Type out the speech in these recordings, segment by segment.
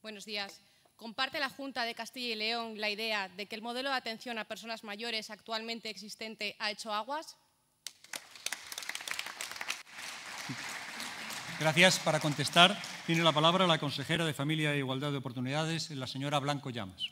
Buenos días. ¿Comparte la Junta de Castilla y León la idea de que el modelo de atención a personas mayores actualmente existente ha hecho aguas? Gracias. Para contestar, tiene la palabra la consejera de Familia e Igualdad de Oportunidades, la señora Blanco Llamas.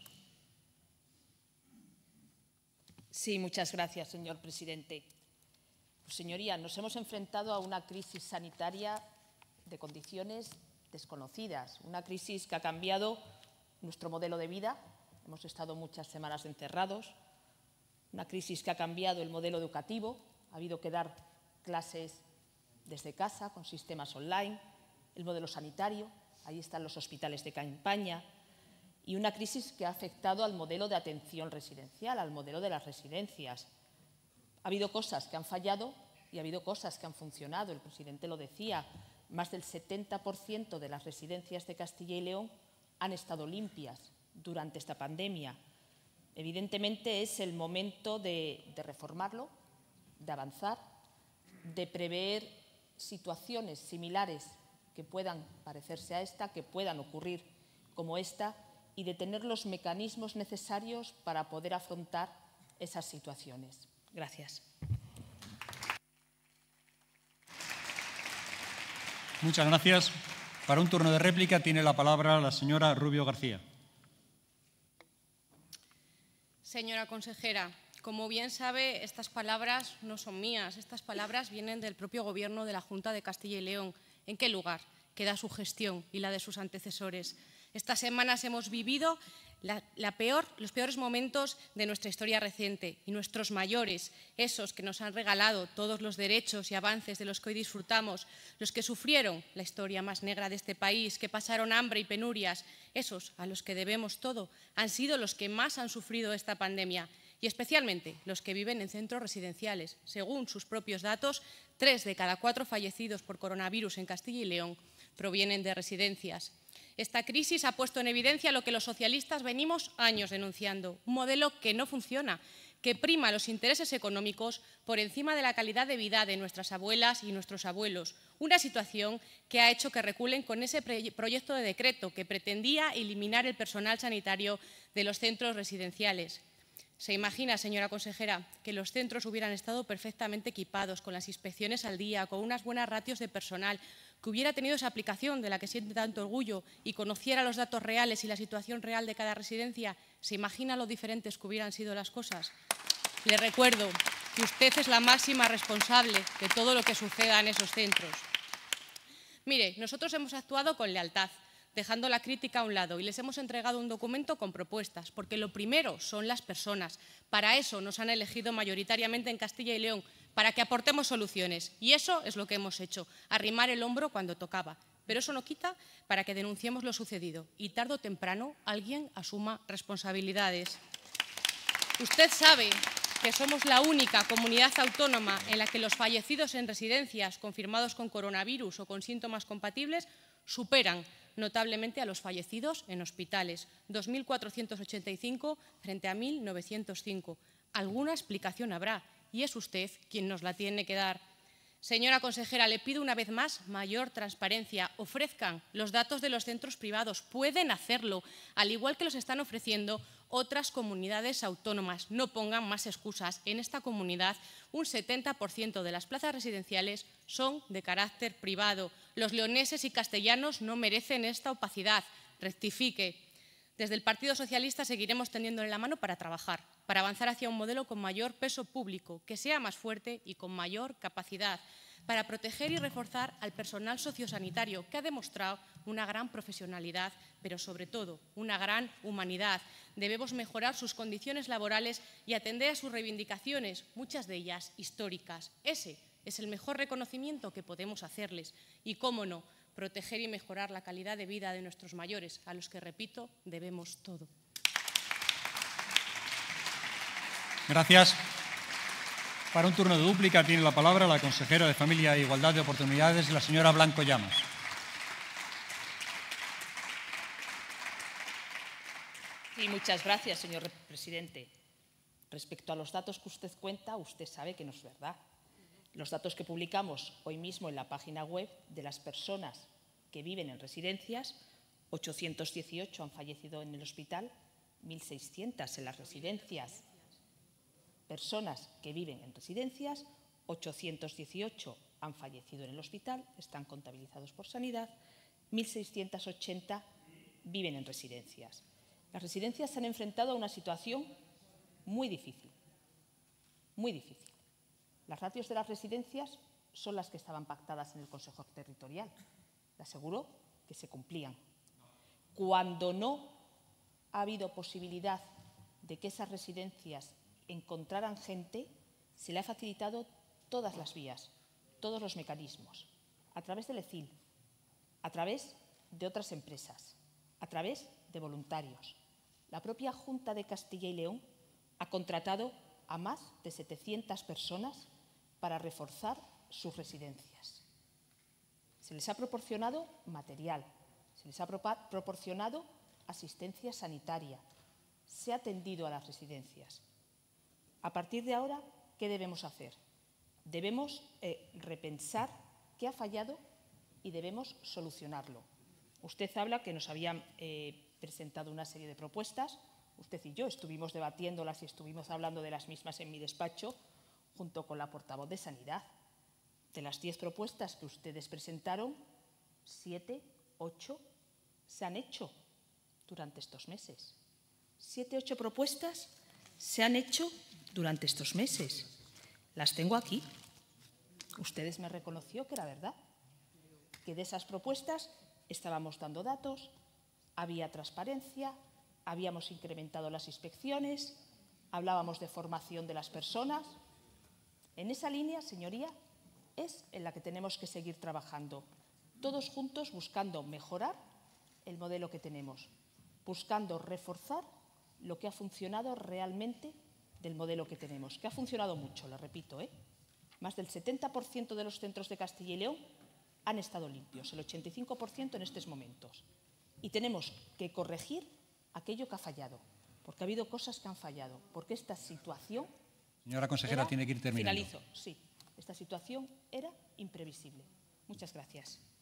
Sí, muchas gracias, señor presidente. Pues, señoría, nos hemos enfrentado a una crisis sanitaria de condiciones desconocidas, una crisis que ha cambiado nuestro modelo de vida. Hemos estado muchas semanas encerrados, una crisis que ha cambiado el modelo educativo. Ha habido que dar clases desde casa, con sistemas online, el modelo sanitario, ahí están los hospitales de campaña, y una crisis que ha afectado al modelo de atención residencial, al modelo de las residencias. Ha habido cosas que han fallado y ha habido cosas que han funcionado. El presidente lo decía, más del 70% de las residencias de Castilla y León han estado limpias durante esta pandemia. Evidentemente es el momento de reformarlo, de avanzar, de prever situaciones similares que puedan parecerse a esta, que puedan ocurrir como esta, y de tener los mecanismos necesarios para poder afrontar esas situaciones. Gracias. Muchas gracias. Para un turno de réplica tiene la palabra la señora Rubio García. Señora consejera, como bien sabe, estas palabras no son mías. Estas palabras vienen del propio Gobierno de la Junta de Castilla y León. ¿En qué lugar queda su gestión y la de sus antecesores? Estas semanas hemos vivido los peores momentos de nuestra historia reciente, y nuestros mayores, esos que nos han regalado todos los derechos y avances de los que hoy disfrutamos, los que sufrieron la historia más negra de este país, que pasaron hambre y penurias, esos a los que debemos todo, han sido los que más han sufrido esta pandemia, y especialmente los que viven en centros residenciales. Según sus propios datos, 3 de cada 4 fallecidos por coronavirus en Castilla y León provienen de residencias. Esta crisis ha puesto en evidencia lo que los socialistas venimos años denunciando, un modelo que no funciona, que prima los intereses económicos por encima de la calidad de vida de nuestras abuelas y nuestros abuelos, una situación que ha hecho que reculen con ese proyecto de decreto que pretendía eliminar el personal sanitario de los centros residenciales. ¿Se imagina, señora consejera, que los centros hubieran estado perfectamente equipados, con las inspecciones al día, con unas buenas ratios de personal, que hubiera tenido esa aplicación de la que siente tanto orgullo y conociera los datos reales y la situación real de cada residencia? ¿Se imagina lo diferentes que hubieran sido las cosas? Le recuerdo que usted es la máxima responsable de todo lo que suceda en esos centros. Mire, nosotros hemos actuado con lealtad, dejando la crítica a un lado, y les hemos entregado un documento con propuestas, porque lo primero son las personas. Para eso nos han elegido mayoritariamente en Castilla y León, para que aportemos soluciones. Y eso es lo que hemos hecho, arrimar el hombro cuando tocaba. Pero eso no quita para que denunciemos lo sucedido y tarde o temprano alguien asuma responsabilidades. Usted sabe que somos la única comunidad autónoma en la que los fallecidos en residencias confirmados con coronavirus o con síntomas compatibles superan notablemente a los fallecidos en hospitales, 2.485 frente a 1.905. Alguna explicación habrá, y es usted quien nos la tiene que dar. Señora consejera, le pido una vez más mayor transparencia. Ofrezcan los datos de los centros privados. Pueden hacerlo, al igual que los están ofreciendo otras comunidades autónomas. No pongan más excusas. En esta comunidad, un 70% de las plazas residenciales son de carácter privado. Los leoneses y castellanos no merecen esta opacidad. Rectifique. Desde el Partido Socialista seguiremos tendiéndole la mano para trabajar, para avanzar hacia un modelo con mayor peso público, que sea más fuerte y con mayor capacidad, para proteger y reforzar al personal sociosanitario, que ha demostrado una gran profesionalidad, pero sobre todo una gran humanidad. Debemos mejorar sus condiciones laborales y atender a sus reivindicaciones, muchas de ellas históricas. Ese es el mejor reconocimiento que podemos hacerles. Y, cómo no, proteger y mejorar la calidad de vida de nuestros mayores, a los que, repito, debemos todo. Gracias. Para un turno de dúplica tiene la palabra la consejera de Familia e Igualdad de Oportunidades, la señora Blanco Llamas. Sí, muchas gracias, señor presidente. Respecto a los datos que usted cuenta, usted sabe que no es verdad. Los datos que publicamos hoy mismo en la página web de las personas que viven en residencias, 818 han fallecido en el hospital, 1.600 en las residencias. Personas que viven en residencias, 818 han fallecido en el hospital, están contabilizados por Sanidad, 1.680 viven en residencias. Las residencias se han enfrentado a una situación muy difícil, muy difícil. Las ratios de las residencias son las que estaban pactadas en el Consejo Territorial. Le aseguro que se cumplían. Cuando no ha habido posibilidad de que esas residencias encontraran gente, se le ha facilitado todas las vías, todos los mecanismos, a través del ECIL, a través de otras empresas, a través de voluntarios. La propia Junta de Castilla y León ha contratado a más de 700 personas para reforzar sus residencias. Se les ha proporcionado material, se les ha proporcionado asistencia sanitaria, se ha atendido a las residencias. A partir de ahora, ¿qué debemos hacer? Debemos repensar qué ha fallado y debemos solucionarlo. Usted habla que nos habían presentado una serie de propuestas. Usted y yo estuvimos debatiéndolas y estuvimos hablando de las mismas en mi despacho, junto con la portavoz de Sanidad. De las 10 propuestas que ustedes presentaron, 7, 8 se han hecho durante estos meses. 7, 8 propuestas se han hecho durante estos meses. Las tengo aquí. Ustedes me reconoció que era verdad, que de esas propuestas estábamos dando datos, había transparencia, habíamos incrementado las inspecciones, hablábamos de formación de las personas. En esa línea, señoría, es en la que tenemos que seguir trabajando, todos juntos buscando mejorar el modelo que tenemos, buscando reforzar lo que ha funcionado realmente del modelo que tenemos, que ha funcionado mucho, lo repito, Más del 70% de los centros de Castilla y León han estado limpios, el 85% en estos momentos. Y tenemos que corregir aquello que ha fallado, porque ha habido cosas que han fallado, porque esta situación… Señora consejera, tiene que ir terminando. Finalizo, sí. Esta situación era imprevisible. Muchas gracias.